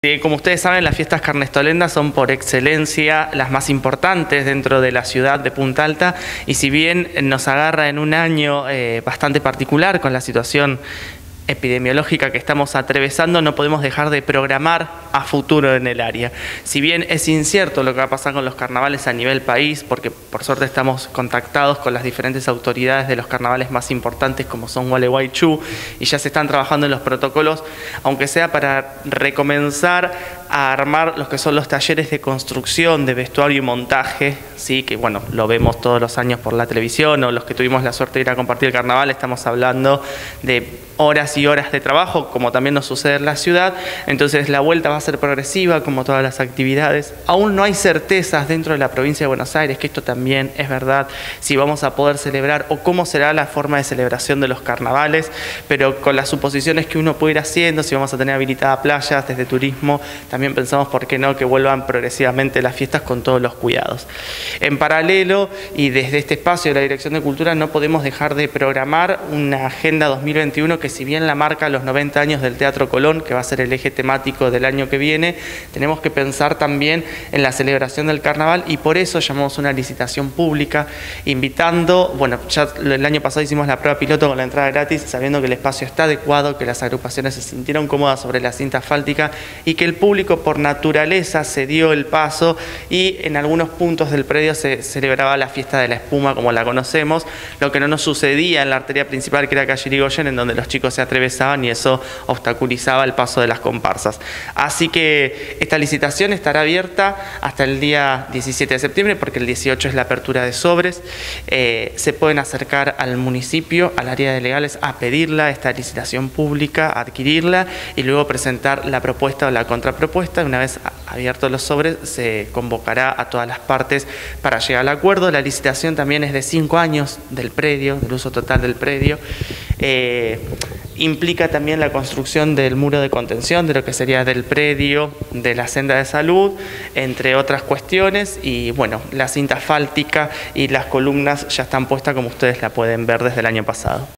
Como ustedes saben, las fiestas carnestolendas son por excelencia las más importantes dentro de la ciudad de Punta Alta, y si bien nos agarra en un año bastante particular con la situación epidemiológica que estamos atravesando, no podemos dejar de programar a futuro en el área. Si bien es incierto lo que va a pasar con los carnavales a nivel país, porque por suerte estamos contactados con las diferentes autoridades de los carnavales más importantes como son Gualeguaychú, y ya se están trabajando en los protocolos, aunque sea para recomenzar a armar los que son los talleres de construcción de vestuario y montaje, sí, que bueno, lo vemos todos los años por la televisión, o los que tuvimos la suerte de ir a compartir el carnaval, estamos hablando de horas y horas de trabajo, como también nos sucede en la ciudad. Entonces la vuelta va a ser progresiva, como todas las actividades. Aún no hay certezas dentro de la provincia de Buenos Aires, que esto también es verdad, si vamos a poder celebrar o cómo será la forma de celebración de los carnavales, pero con las suposiciones que uno puede ir haciendo, si vamos a tener habilitadas playas desde turismo, también pensamos por qué no que vuelvan progresivamente las fiestas con todos los cuidados. En paralelo, y desde este espacio de la Dirección de Cultura, no podemos dejar de programar una Agenda 2021 que, si bien la marca los 90 años del Teatro Colón, que va a ser el eje temático del año que viene, tenemos que pensar también en la celebración del carnaval, y por eso llamamos una licitación pública invitando, bueno, ya el año pasado hicimos la prueba piloto con la entrada gratis, sabiendo que el espacio está adecuado, que las agrupaciones se sintieron cómodas sobre la cinta asfáltica y que el público por naturaleza se dio el paso, y en algunos puntos del predio se celebraba la fiesta de la espuma como la conocemos, lo que no nos sucedía en la arteria principal, que era calle Irigoyen, en donde los chicos se atravesaban y eso obstaculizaba el paso de las comparsas. Así que esta licitación estará abierta hasta el día 17 de septiembre, porque el 18 es la apertura de sobres. Se pueden acercar al municipio, al área de legales, a pedirla, esta licitación pública, a adquirirla y luego presentar la propuesta o la contrapropuesta. Una vez abiertos los sobres, se convocará a todas las partes para llegar al acuerdo. La licitación también es de 5 años del predio, del uso total del predio. Implica también la construcción del muro de contención de lo que sería del predio, de la senda de salud, entre otras cuestiones, y bueno, la cinta asfáltica y las columnas ya están puestas, como ustedes la pueden ver desde el año pasado.